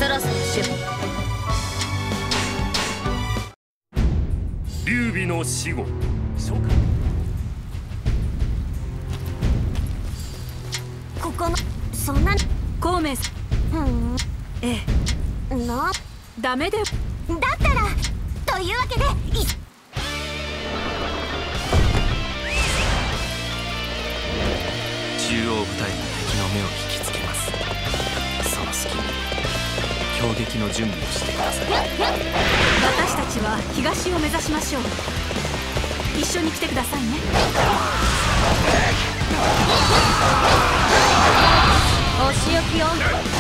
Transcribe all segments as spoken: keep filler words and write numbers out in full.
そろそろ出発。 劉備の死後、 召喚。ここのそんな孔明さん。 うん。 ええなダメで。だったらというわけでい中央部隊が敵の目を引きつけます。その隙に攻撃の準備をしてください。 私たちは東を目指しましょう。一緒に来てくださいね。 お仕置きよ。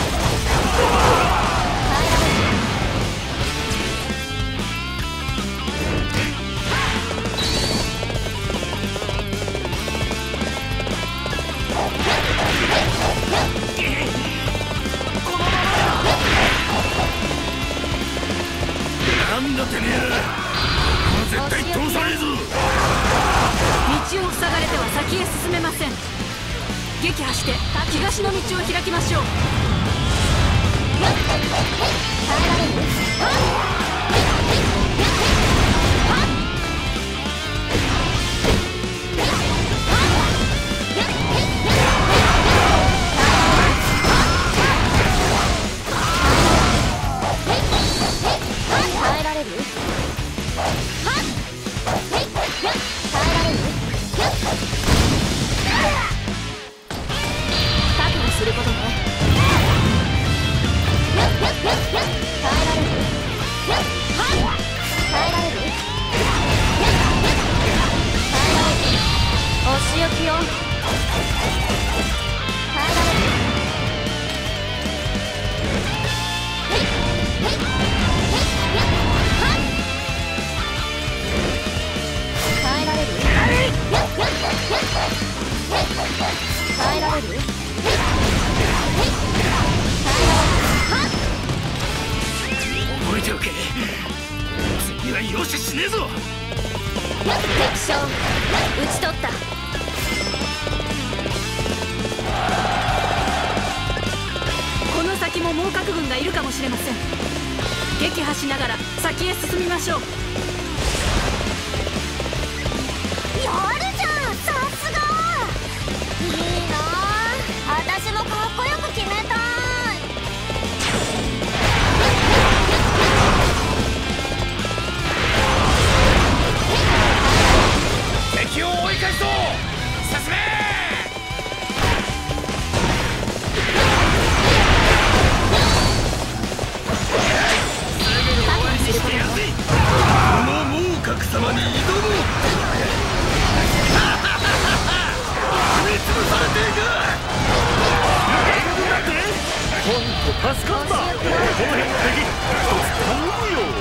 なんだてめえら、絶対通さねえぞ。 道を塞がれては先へ進めません。撃破して東の道を開きましょう。 覚えておけ。次は容赦しねえぞ。 敵将討ち取った。 この先も猛角軍がいるかもしれません。撃破しながら先へ進みましょう。 やるじゃん、さすが。いいなあ、私もかっこよく決めたい。 敵を追い返そう。進め。してやるぜ。この猛角様に挑む。踏み潰されていく。援軍だって。ほんと助かった。この辺の敵一つ頼むよ。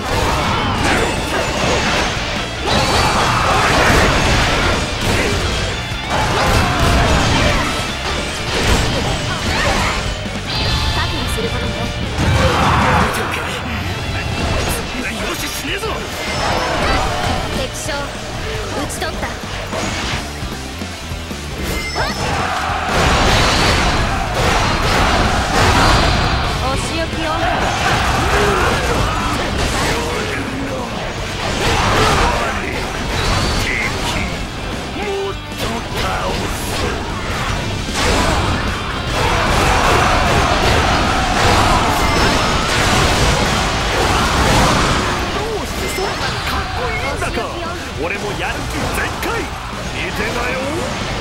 覚悟することね。 容赦しねえぞ。 敵将討ち取った。お仕置きよ。 もっと倒す。俺もやる気全開。見てなよ。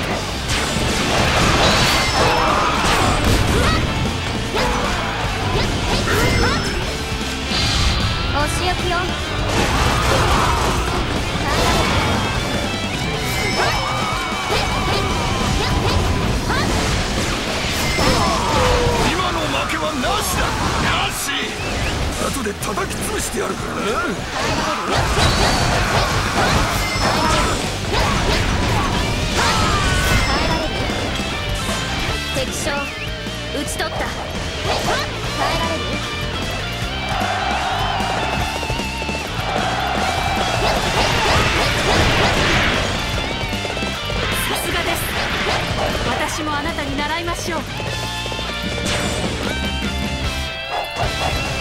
お仕置きよ。 今の負けはなしだ。なし。後で叩き潰してやるからな。 敵将討ち取った。耐えられる？ さすがです。私もあなたに習いましょう。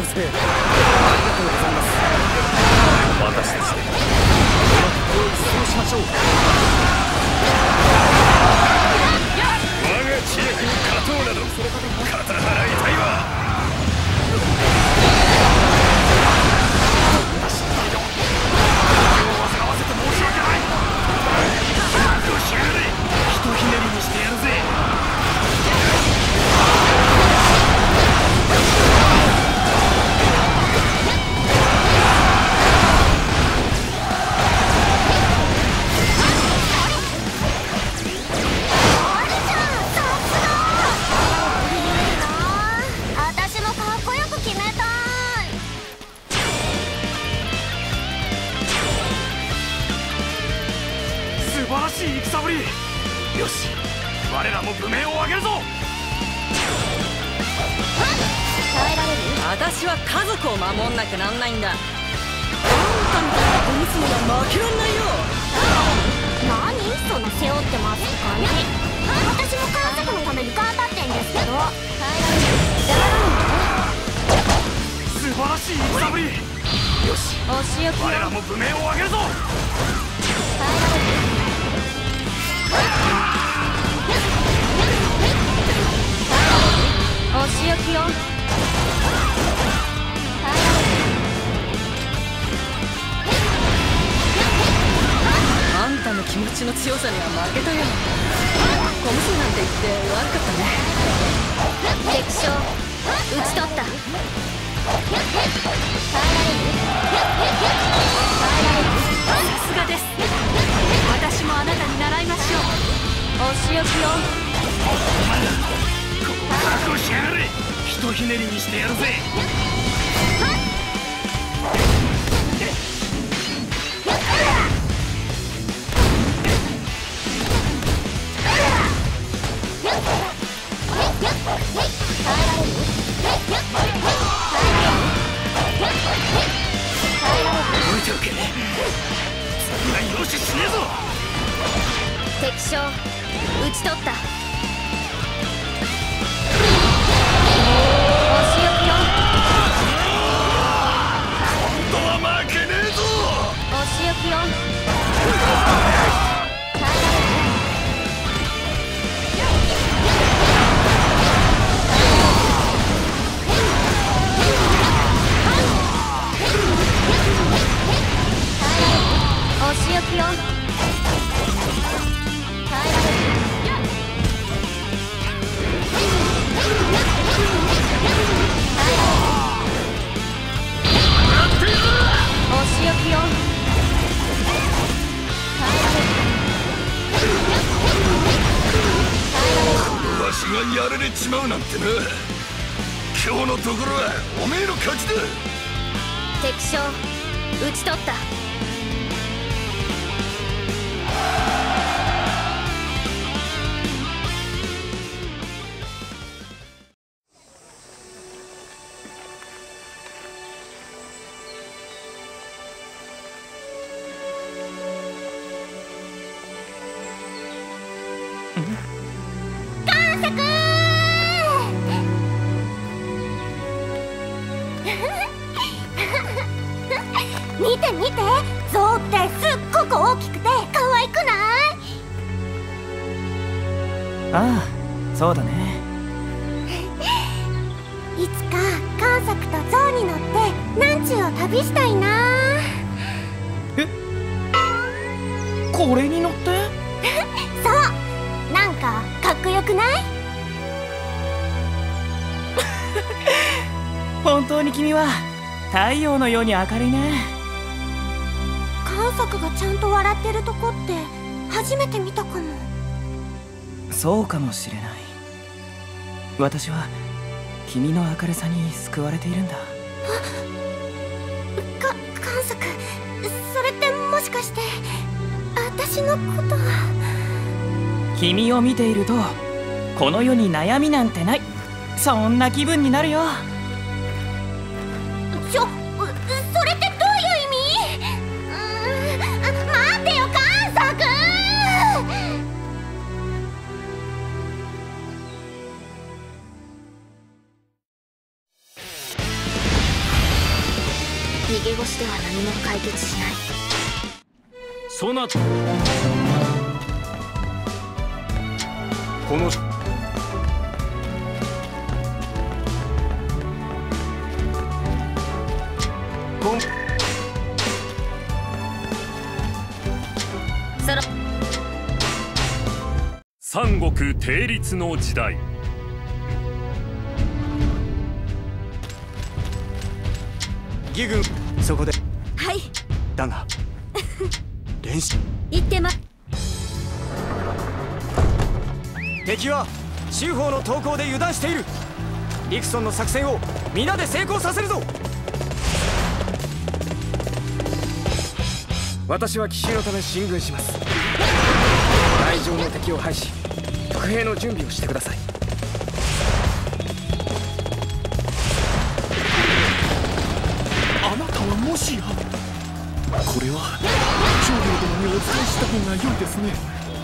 生ありがとうございます。私たちでこの敵を一掃しましょう。我が知略に勝とうなど肩払いたいわ。ひとひねりにしてやるぜ。素晴らしい戦ぶり。よし、我らも武名を挙げるぞ。 耐えられる？ 私は家族を守んなきゃなんないんだ。あんたみたいな小娘は負けらんないよ。 何そんな背負ってます感じ。私も家族のために頑張ってんですけど。耐えられる？ 素晴らしい戦ぶり。よし、 お仕置き我らも武名を挙げるぞ。 耐えられる？ お仕置きよ。あんたの気持ちの強さには負けたよ。小娘なんて言って悪かったね。 敵将討ち取った。耐えられる？ さすがです。私もあなたに習いましょう。お仕置きよ。 覚悟しやがれ。ひとひねりにしてやるぜ。置いておけ。次は容赦しねえぞ。 敵将討ち取った。お仕置きよ。 今度は負けねえぞ。 お仕置きよ。耐えられる？お仕置きよ。耐えられる？お仕置きよ。耐えられる？耐えられる？ わしがやられちまうなんてな。今日のところはおめえの勝ちだ。 敵将討ち取った。贋作見て見て、象ってすっごく大きくて可愛くない？ ああ、そうだね。 いつか贋作と象に乗って南中を旅したいな。 え、これに乗って？ そう、なんかかっこよくない？ 本当に君は太陽のように明るいね。 贋作がちゃんと笑ってるとこって初めて見たかも。 そうかもしれない。私は君の明るさに救われているんだ。 か、贋作、それってもしかして私のこと？ 君を見ているとこの世に悩みなんてない、そんな気分になるよ。 ちょ、それってどういう意味？うーん、待ってよ贋作。 しては何も解決しない。 そなたこのこんそろ三国定律の時代。義軍そこではい、 だが練習行ってま。 敵は周方の投降で油断している。リクソンの作戦を皆で成功させるぞ。私は奇襲のため進軍します。大上の敵を排し伏兵の準備をしてください。 あなたはもしやこれは長領殿にお伝えした方が良いですね。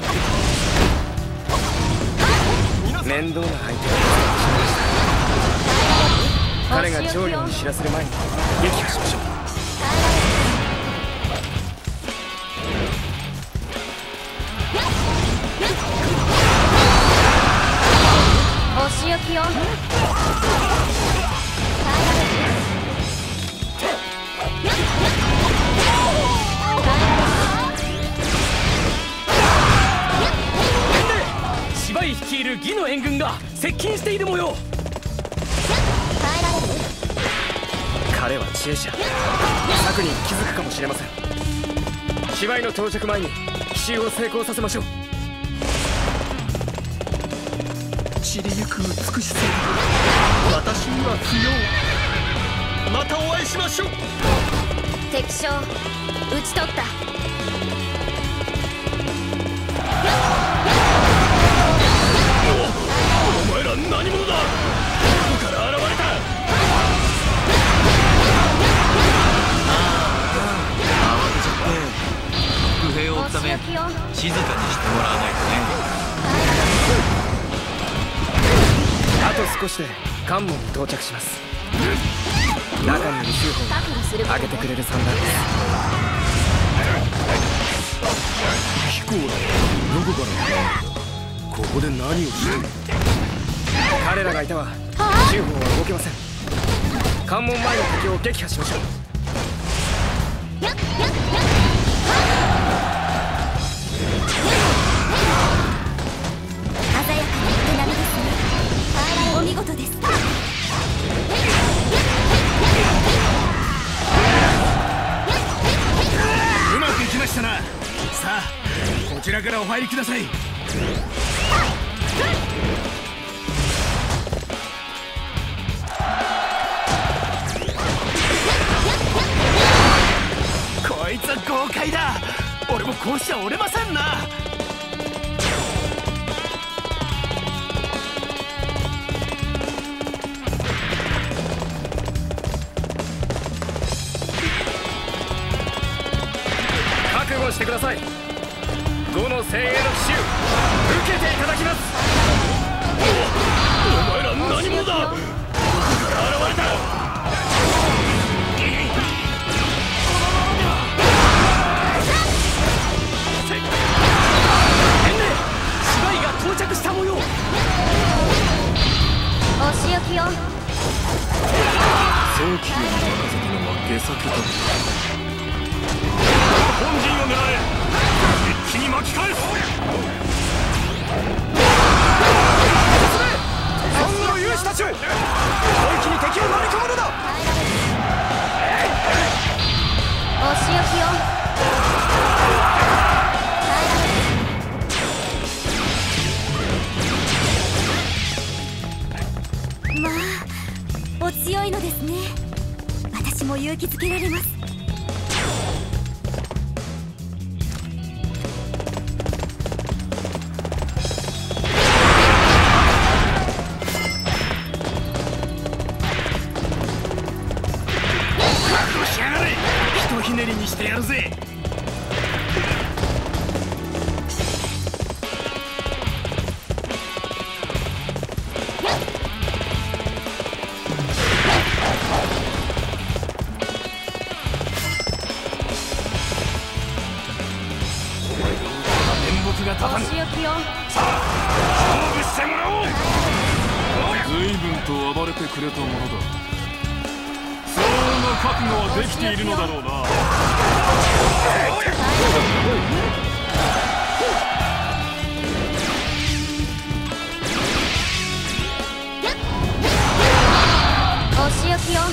面倒な相手を見つけてしまいました。彼が長領に知らせる前に撃破しましょう。 お仕置きよ。 芝居率いる義の援軍が接近している模様。彼は知恵者、策に気づくかもしれません。芝居の到着前に奇襲を成功させましょう。 散りゆく美しさ私には不要。またお会いしましょう。 敵将討ち取った。 お前ら何者だ。どこから現れた。 慌てちゃって不平を追うため静かにしてもらわないとね。 あと少しで関門に到着します。中にいる周方が上げてくれる算段です。 飛行だ。どこからここで何をしてる。 彼らがいたわ。周方は動けません。関門前の敵を撃破しましょう。 鮮やかな手並みですね。お見事です。 うまくいきましたな。さあこちらからお入りください。こいつは豪快だ。俺もこうしちゃ折れませんな。 覚悟してください。呉の精鋭の奇襲受けていただきます。 お前ら何者だ。どこから現れた。 芝居が到着した模様。 お仕置きよ。 早期より任せたのは下策だ。 本陣を狙え。一気に巻き返す。 三の勇士たちを一気に敵を飲み込むのだ。 お仕置きよ。まあお強いのですね。私も勇気づけられます。 しやがれ。ひとひねりにしてやるぜ。 よ。 さあ勝負してもらおう。 随分と暴れてくれたものだ。相応の覚悟はできているのだろうな。 お仕置きよ。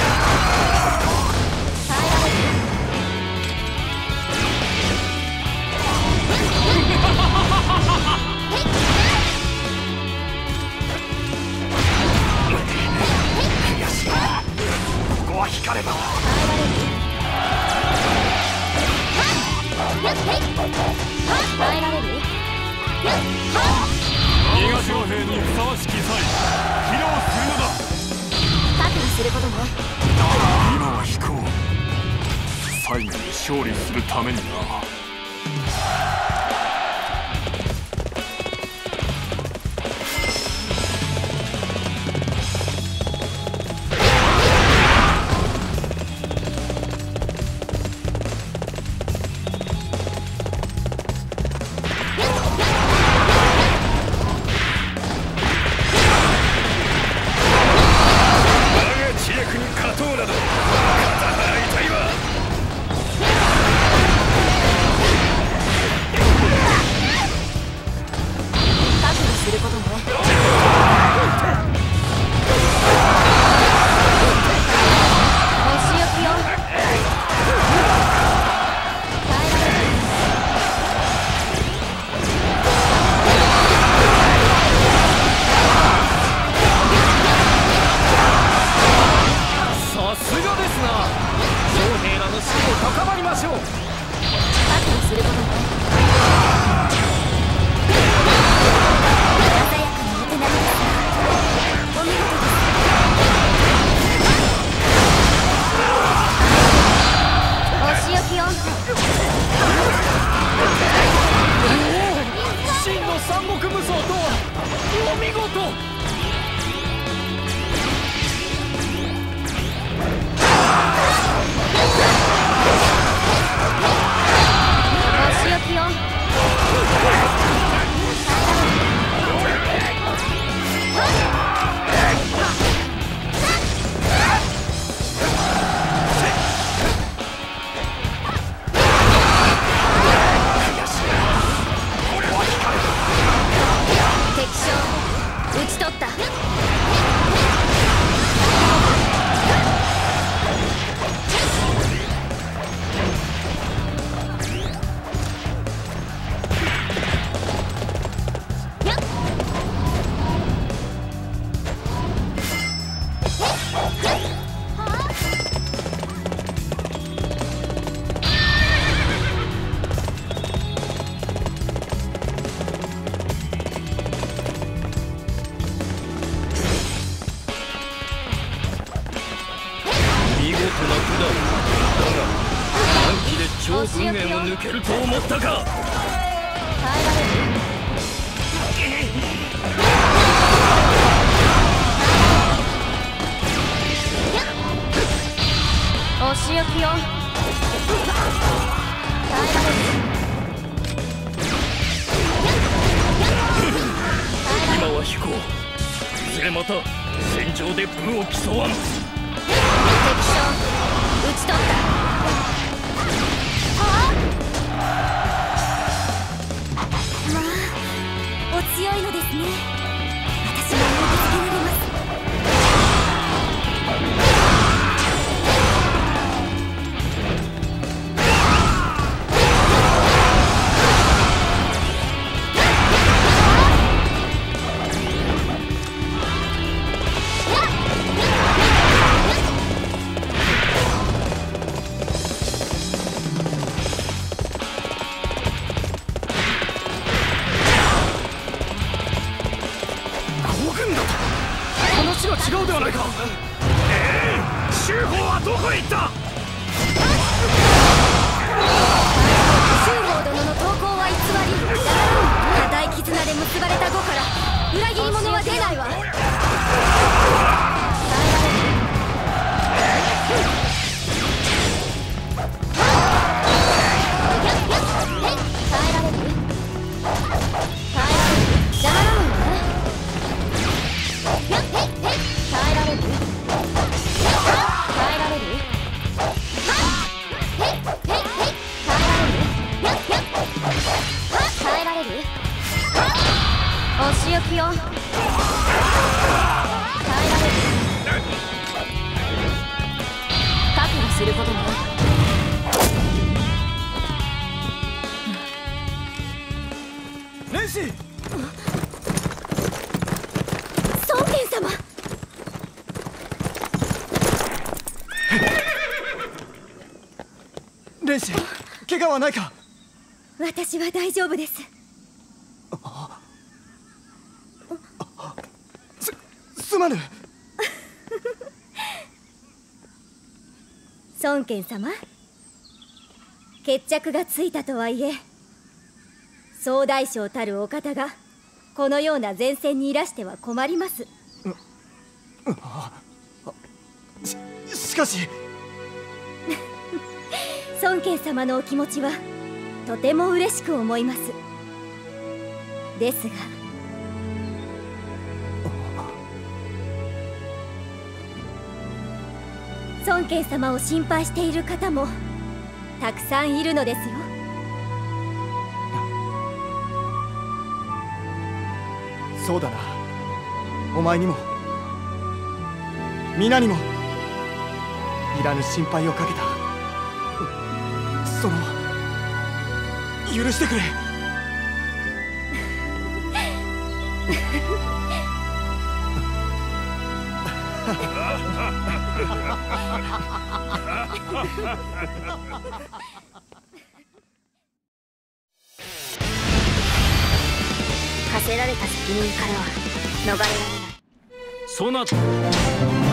ここは光れば耐えられる。 伊賀将兵にふさわしき際披露するのだ。 覚悟することね。 今は引こう。最後に勝利するためにな。超文面を抜けると思ったか。 耐えられる。お仕置きよ。耐えられる。 今は引こう。いずれまた戦場で武を競わん。 敵将討ち取った。強いのですね。私も勇気づけられます。 違うではないか。ええ、修法はどこへ行った。 修法殿の投稿は偽り。固い絆で結ばれた後から裏切り者は出ないわ。耐えられる。 お仕置きよ。耐えられる。覚悟することも。 レンシー。 孫権様。 レンシー、怪我はないか？ 私は大丈夫です。 す、すまぬ。 孫権様、決着がついたとはいえ、総大将たるお方がこのような前線にいらしては困ります。 し, しかし孫権様のお気持ちはとても嬉しく思います。ですが孫権様を心配している方もたくさんいるのですよ。 そうだな。お前にも皆にもいらぬ心配をかけた。その許してくれ。 課せられた責任からは逃れられない。 そなた